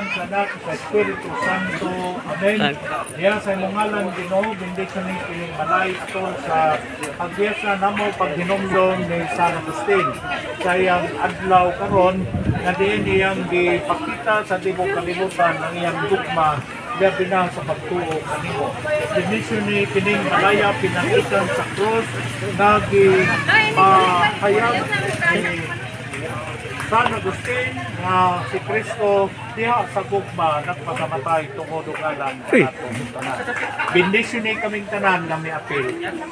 ngalan sa Anak sa Espiritu Santo. Amen. Diya sa imong ngalan Ginoo, bendiction ni kining balay atol sa pagbiasa namo paghinumdom ni San Agustin. Sa iyang adlaw karon nga diin iyang gipakita sa tibok kalibutan ang iyang dugma labi na sa pagtuo kanimo. Bendition ni kining balaya pinangitan sa cross nagi hayag ni San Agustin nga si Kristo diha sa gugma nagpakamatay tungod og alam sa atong tanan. Bendition ni kaming tanan nga miapil.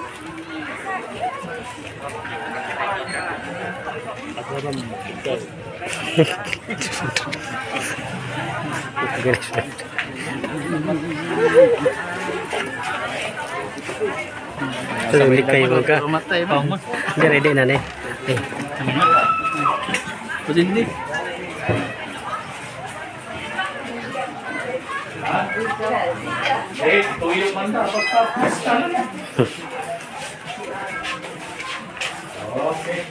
Balik kayo ka. Ready na nih. Hindi. Tuyo man na basta. Okay.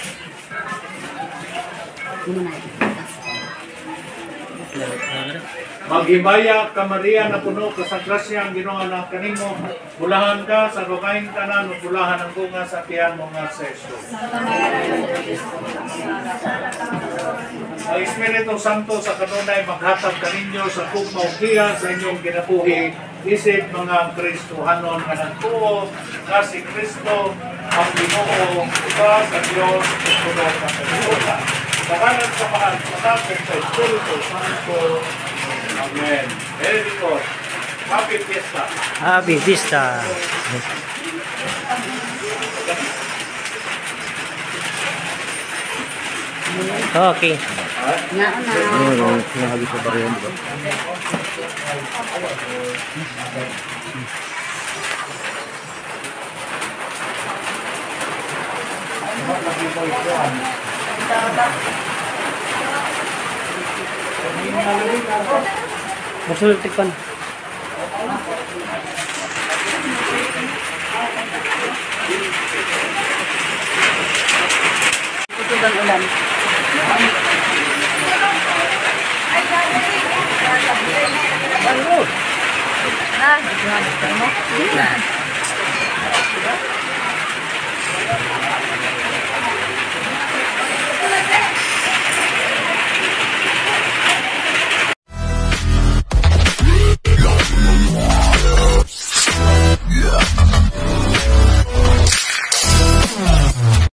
Maghimaya ka Maria na puno ka sa grasya ang Ginoo anak kanimo. Bulahan ka sa lugaing tanan ug bulahan ang bunga sa tiyan mo nga sa Jesus. Ang Espiritu Santo sa kanunay maghatag kaninyo sa tugma ug giya sa inyong kinabuhi isip mga Kristohanon nga nagtuo nga si Kristo ang Ginoo usa sa Dios ug puno ka sa Sakanan sa mahal, sakanan sa Espiritu Santo. Amen. Very good. Happy Fiesta. Happy Fiesta. Okay. Masulti kon. Tutuban ulan. Ano?